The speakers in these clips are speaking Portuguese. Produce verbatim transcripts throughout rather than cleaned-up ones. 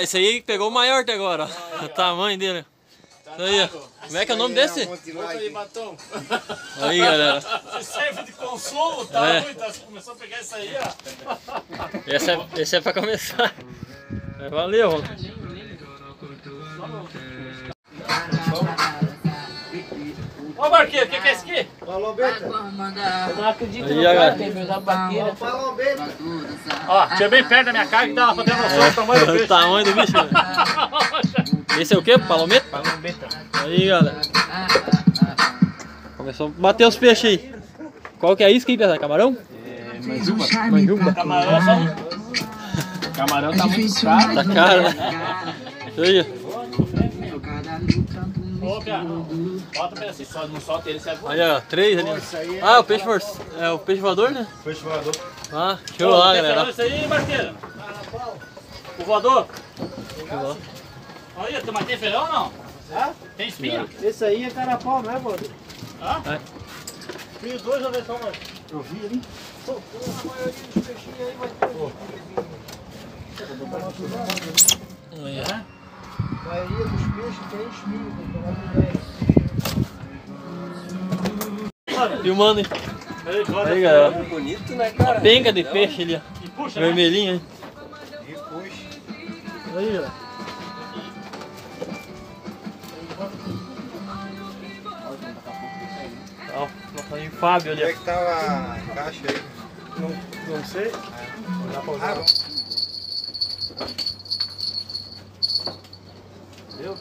esse aí pegou o maior até agora, ó. O tamanho dele. Isso aí, ó. Como é que é o nome desse? Aí, batom. Aí, galera. Você serve de consolo, tá? É. Tá, começou a pegar isso aí, ó. Esse é, esse é pra começar. Valeu, mano. Ô, Marquinhos, o que, que é isso aqui? Palombeta. Eu não acredito Aí, no galera. cara, tem que usar baqueira. Palombeta. Ó, tinha bem perto da minha cara que dava pra ter noção do tamanho do O peixe. tamanho do bicho, velho. Esse é o quê? Palometa? Palombeta. Aí, galera. Começou a bater os peixes aí. Qual que é isso que aí, pessoal? Camarão? É, manjuba. Manjuba. Camarão é só um. Camarão tá muito caro. Tá caro, né? Isso aí. Ô, Pia, bota pra assim, só, não solta ele, serve. Aí, ó, três ali. Ah, o peixe, for... é, o peixe voador, né? Peixe voador. Ah, show lá, Tem galera. isso aí, Marqueiro? O voador? Show lá. Olha, tu mas tem feirão ou não? Hã? Tem espinha? Esse aí é carapau, não é, mano? Hã? É. Tem os dois na versão, mano. Eu vi ali. Pô, a maioria dos peixinhos aí vai ter. Aí, ó. A maioria dos peixes tem espinho, tem que tomar cuidado. Filmando, hein? Aí, galera. Bonito, né, cara? Penga de peixe ali, ó. E puxa, né? Vermelhinho, hein? E puxa. Aí, ó. Ó, nosso amigo Fábio ali, Onde é ó. que tava a caixa aí? Não, não sei. Dá pra usar? Ah, Entendeu?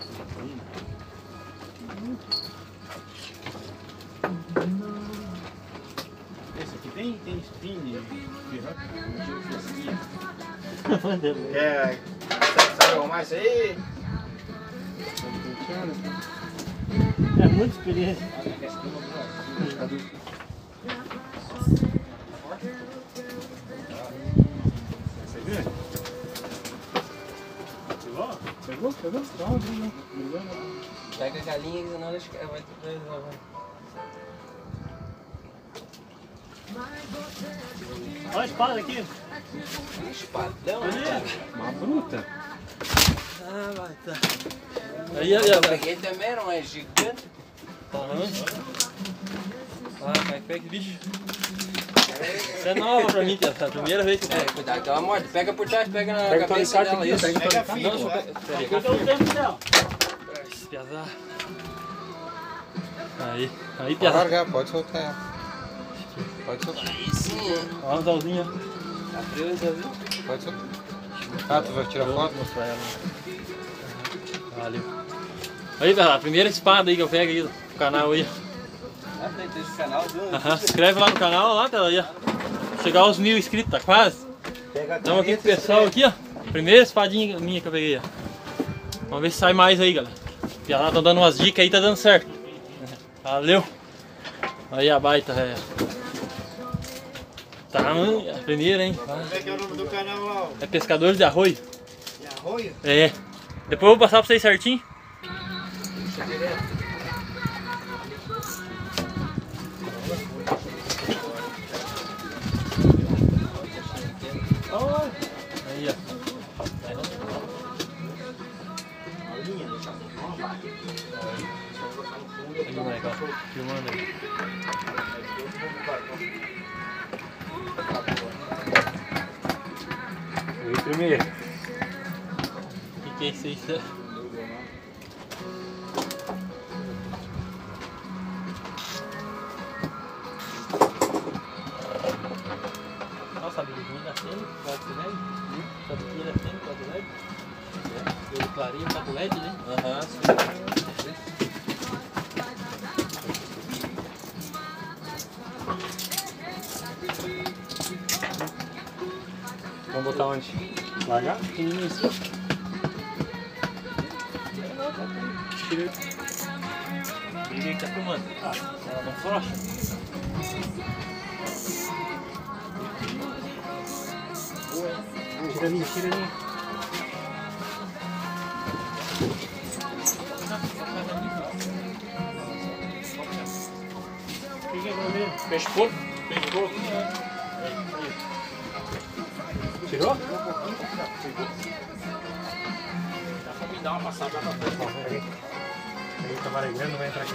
Esse aqui tem, tem espinha. Quer... Sabe arrumar isso aí? É muita experiência. Pegou? Pegou? Dá uma ajuda. Pega a galinha e não deixa. Vai ter Olha a espada aqui. espadão. Uma bruta. Ah, vai, tá. Aí, aí, Eu ó. peguei também, não é gigante. Ah, vai, pega esse bicho. Isso é nova pra mim, essa é a primeira vez que eu É, pego. cuidado que ela morde. Pega por trás, pega na Pega cabeça dela. Isso. Pega a fita. Não, vai. pega. Aqui o tempo dela. Piazar. Aí, aí, Pode piazar. largar, pode soltar ela. Pode soltar. Aí sim. Ó, o anzolzinho, ó. Abriu o anzolzinho. Pode soltar. Ah, tu vai tirar Vou foto? mostrar ela. Valeu. Aí, piazar, a primeira espada aí que eu pego aí do canal aí. Na frente desse canal, viu? Aham, se inscreve lá no canal, lá, piazar, aí, ó. Chegar aos mil inscritos, tá quase. Pega a Estamos aqui com o caneta, pessoal aqui, ó. Primeira espadinha minha que eu peguei, ó. Vamos ver se sai mais aí, galera. O piazada tá dando umas dicas aí, tá dando certo. Valeu. Aí a baita, velho. Tá, a primeira, hein? Como é que é o nome do canal lá? ó? É Pescadores de Arroio. De arroio? É. Depois eu vou passar pra vocês certinho. Puxa direto. Aí, ó. Aí, moleque, ó. Filmando aí. E primeiro. O que, que é isso aí? Nossa, amigozinho da cena, quatro L E D. Essa daqui da cena, quatro L E D. Eu clareio, quatro L E D, né? Aham, sim. Vamos botar onde? Largar? Pequenininho assim. Ninguém tá filmando. Ah, ela não frouxa. Tira ali, tira ali. O que é aquilo ali? Peixe porco? Peixe porco. Tirou? dar uma passada lá pra frente. Aí camarão grande não vai entrar aqui.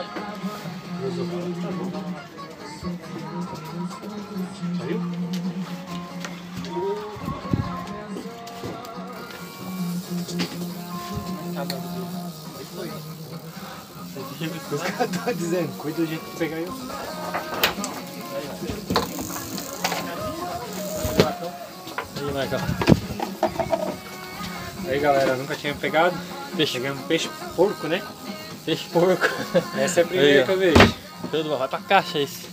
Saiu? Os caras estão dizendo, cuida do jeito que pegar eu. Aí, Marcão. Aí galera, nunca tinha pegado. Peixe. Pegamos peixe porco, né? Peixe porco. Essa é a primeira Aí, que eu vejo. Tudo bom, vai pra caixa esse.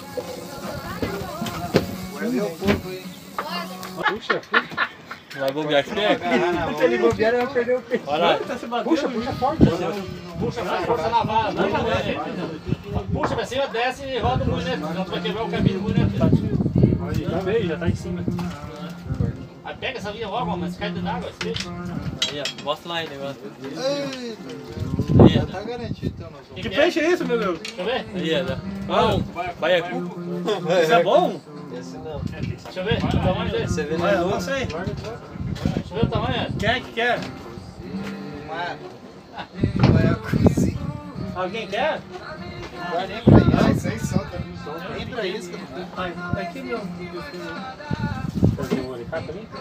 Puxa, puxa. Vai bobear que é? Se ele bobear, eu vou perder o peixe. Olha lá. Puxa, puxa forte. Puxa, faz força na vara. Não, não, não. Puxa pra cima, desce e roda o moinete. Senão tu vai quebrar o caminho do moinete. Já veio, já tá em cima. Aí pega essa linha logo, mas cai dentro d'água, esse peixe. Aí, ó. Mostra lá aí o negócio. Eita, Aí, já ó. tá garantido então, nós vamos. Que peixe é esse, meu Deus? Deixa eu ver. Aí, ó. Ah, baiacu. Isso é bom? Esse não. Deixa eu ver o tamanho dele. Você vê Olha, no não sei. Deixa eu ver o tamanho. Quem é que quer? Vai a cozinha. Alguém quer? Vai nem pra isso. Ah, isso aí solta. Nem pra isso que eu não tenho. Tá aqui, meu. Fazer um alicate ali?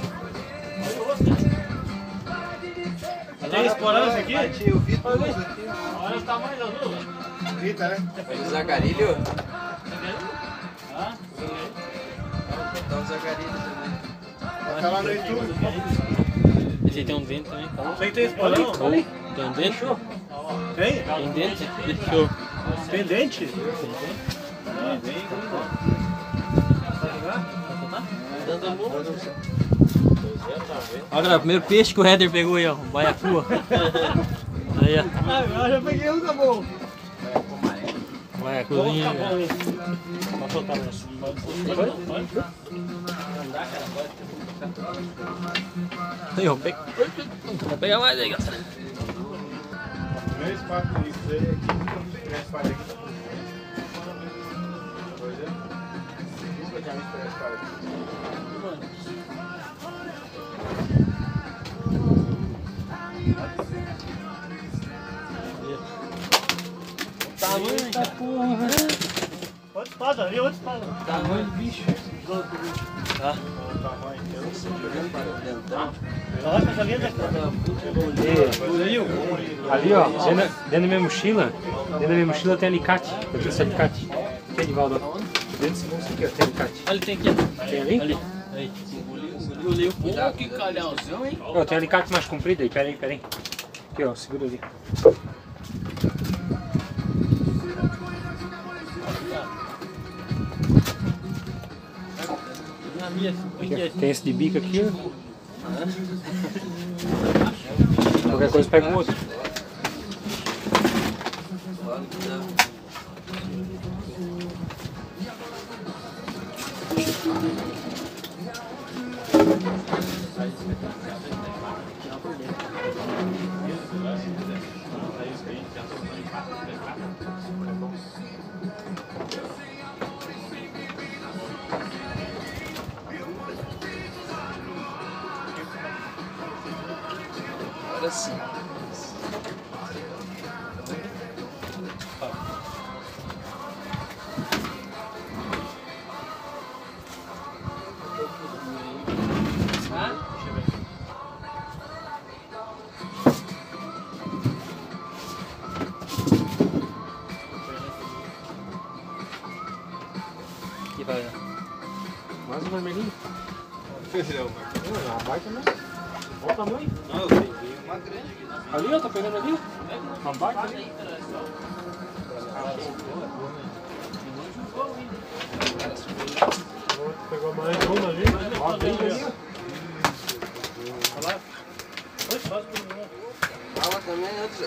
Tem explorando isso aqui? Bati, eu vi tudo aqui. Olha o tamanho da lua. Vita, né? Olha o Zacarilho. Ah, Dá um Zacarilho também. Tá lá no YouTube. Esse aí tem um dente também. Isso aí tem explorando? Tem um dente? Tem? Tem dente? Deixa eu... Tem dente? Olha, galera, o primeiro peixe que o Heather pegou aí, ó. O baiacu, ó. Aí, ó. Ah, eu já peguei um, tá bom. Baiacuzinho. Tá bom, ó. hein? pode soltar o nosso. Pode? Pode? Aí, ó. Pega... Vou pegar mais aí, galera. Três, quatro, isso aí aqui. Três, quatro aqui. Pois é. Nunca tinha visto três, quatro aqui. Tamanho, cara. Outra espada, ali, outra espada. Tamanho do bicho. Tá. Olha essa linha daqui. Ali, ó, dentro, dentro da minha mochila, dentro da minha mochila tem alicate. Eu trouxe alicate. Aqui, Edivaldo, ó. Dentro desse bolso aqui, ó, tem alicate. Ali tem aqui, ó. Tem ali? Ali. Aí. Engoliu. Pô, que calhãozão, hein? Ó, tem alicate mais comprido aí, peraí, peraí. Aqui, ó, segura ali. Na minha, Aqui, ó. Tem esse de bico aqui, ó. Qualquer coisa pega um outro. Agora sim. Aqui vai, ó. Mais um vermelhinho. Ah, baita, né? Olha o tamanho. Não, eu peguei uma grande aqui. Ali, ó, tá pegando ali. Uma baita ali. Pegou mais uma ali. Ó, bem ali, ó. Fala também, outro.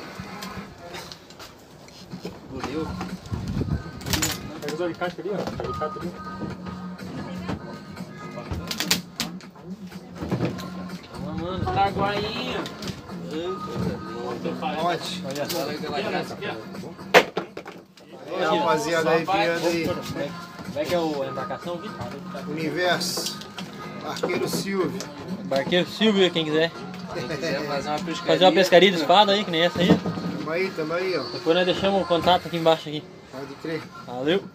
Engoliu. Pega os alicates ali, ó. Alicate ali. Mano, tá aguainha. Ótimo. Olha aquela graça. Aí, rapaziada aí, criando aí. Como é que é o- a embarcação aqui? Universo. Arqueiro Silvio. Barqueiro Silvio, quem quiser. Quem quiser fazer uma pescaria. Fazer uma pescaria de espada aí, que nem essa aí. Tamo aí, tamo aí, ó. Depois nós deixamos o contato aqui embaixo aqui. Pode crer. Valeu.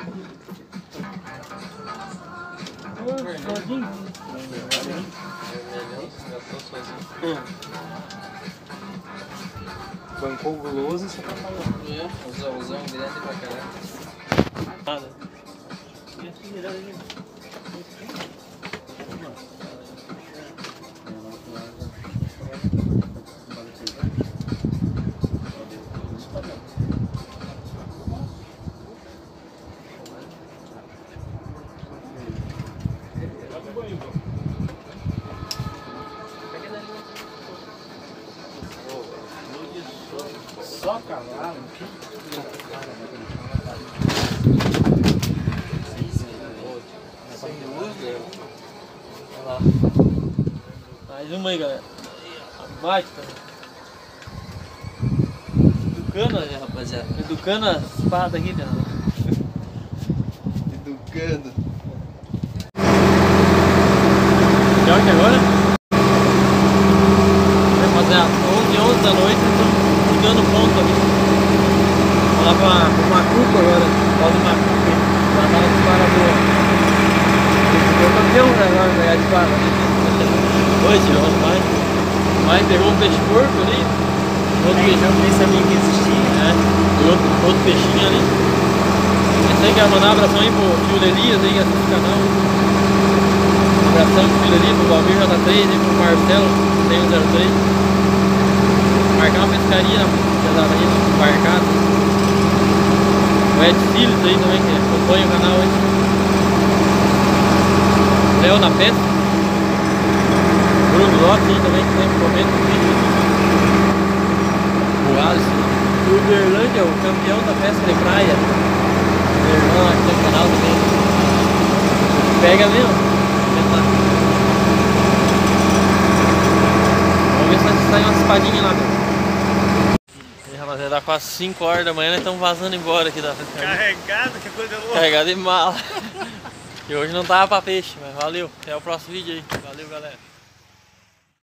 Bancou guloso, você tá falando. É, usãozão grande pra caralho. Nada. Só cavalo. Olha lá. Mais uma aí, galera. Baita. Educando, Olha, rapaziada. educando a espada aqui, né? Educando. Pior que agora, vai fazer às onze, onze da noite, estamos mudando ponto ali. Vamos lá pra, pra Macuco agora, pau do Macuco, lá tá na disparadora. Eu campeão, né, agora, pegar a disparada. Dois tiramos mais. Mas pegou um peixe porco ali, outro peixe. Eu nem sabia que existia. É, e outro, outro peixinho ali. Esse aí quer mandar um abração aí pro tio Elias aí, que assiste o canal. Um abração pro tio Elias, pro Valmir J três e pro Marcelo cem zero três. Marcar uma pescaria na rede embarcada. O Ed Siles aí também, que acompanha o canal aí. Léo na pesca. Bruno Lopes aí também, que sempre comenta o vídeo. O Alisson. O Uberlândia, o campeão da pesca de praia. Meu irmão aqui no canal também. Pega mesmo. Vamos ver se sai uma espadinha lá, meu. E aí, rapaziada, dá quase cinco horas da manhã, nós estamos vazando embora aqui da pescaria. Carregado, que coisa louca. Carregado de mala. E hoje não tava pra peixe, mas valeu. Até o próximo vídeo aí. Valeu, galera.